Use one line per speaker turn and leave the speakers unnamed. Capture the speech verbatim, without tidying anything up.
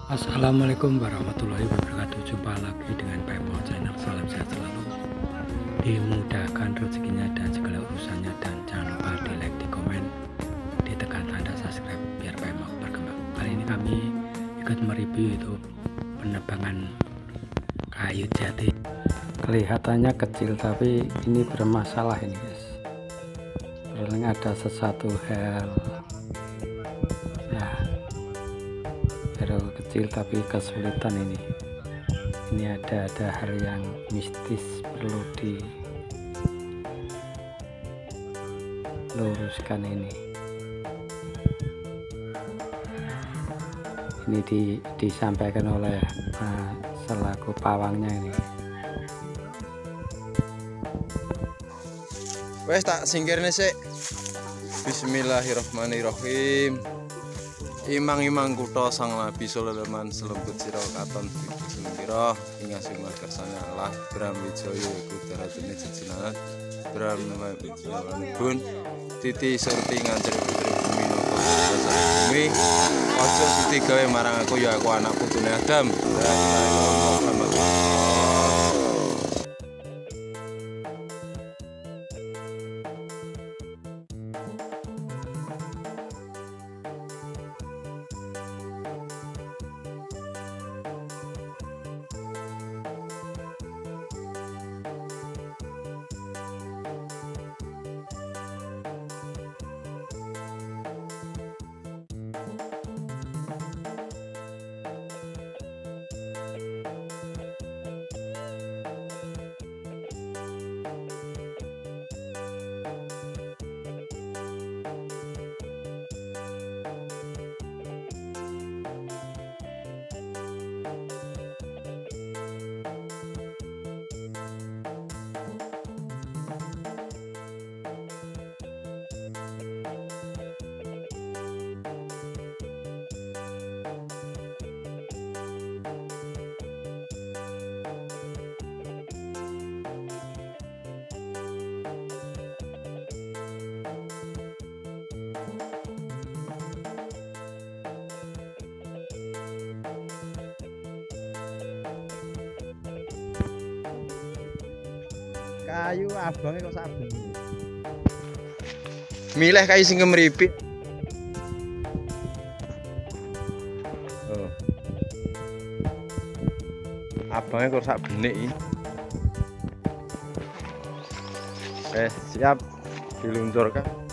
Assalamualaikum warahmatullahi wabarakatuh. Jumpa lagi dengan Pak Mo Channel. Salam sehat selalu, dimudahkan rezekinya dan segala urusannya. Dan jangan lupa di like, di komen, ditekan tanda subscribe biar Pak Mo berkembang. Kali ini kami ikut mereview itu penebangan kayu jati. Kelihatannya kecil tapi ini bermasalah ini guys. Paling ada sesuatu hal ya, baru kecil tapi kesulitan ini. Ini ada ada hal yang mistis perlu diluruskan ini. Ini di, disampaikan oleh uh, selaku pawangnya ini.
Wes tak singkirnya sih. Bismillahirrahmanirrahim. Imang-imang kutha sang nabi Sulaiman selembut sira katon sira ingasih kersane Allah Bram Wijaya iku daratene jejenengan Bram Wijaya titi surti ngancir putri bumi nopo bumi aja siti gawe marang aku ya aku anak putune Adam. La ilaha illallah Muhammad.
Kayu abangnya kok saben.
Milih kayu sing kemripit. Oh. Abangnya kok sak benik iki. Eh, siap diluncurkan.